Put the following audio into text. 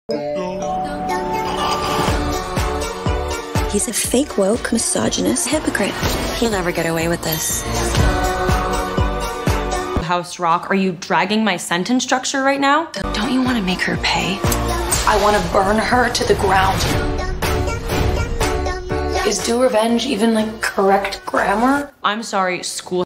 He's a fake woke, misogynist hypocrite. He'll never get away with this. House Rock, are you dragging my sentence structure right now? Don't you want to make her pay? I want to burn her to the ground. Is do revenge even like correct grammar? I'm sorry, school